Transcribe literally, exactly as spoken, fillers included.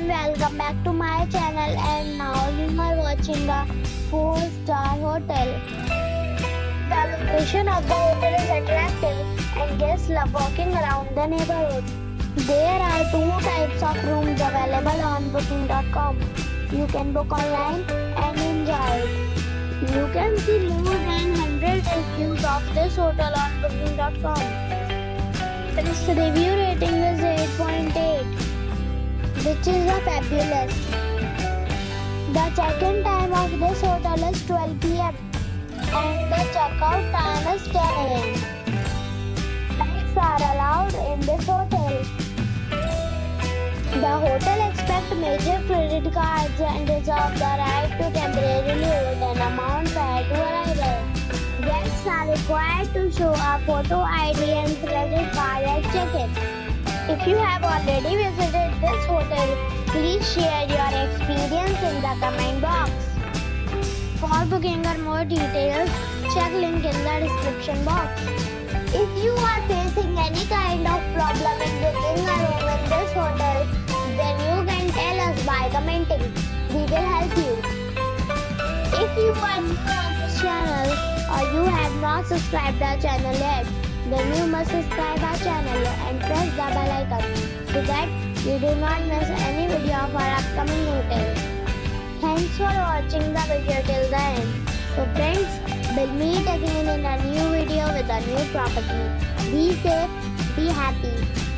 everyone, welcome back to my channel, and now you are watching a four star hotel. The location of the hotel is attractive and guests love walking around the neighborhood. There are two types of rooms available on booking dot com. You can book online and enjoy it. You can see more than one hundred reviews of this hotel on booking dot com. Its review rating is eight point eight, which is a fabulous. The check-in time of this hotel is twelve p m and the check-out time is ten a m Pets are allowed in this hotel. The hotel accepts major credit cards and reserves the right to temporarily hold an amount prior to arrival. Guests are required to show a photo I D and credit card at check-in. If you have already visited this hotel, please share your experience in the comment box. For booking or more details, check link in the description box. If you are facing any kind of problem in booking a room in this hotel, then you can tell us by commenting. We will help you. If you are new on this channel or you have not subscribed our channel yet, then you must subscribe our channel and press the bell icon so that you do not miss any video of our upcoming hotel. Thanks for watching the video till the end. So friends, we'll meet again in a new video with a new property. Be safe, be happy.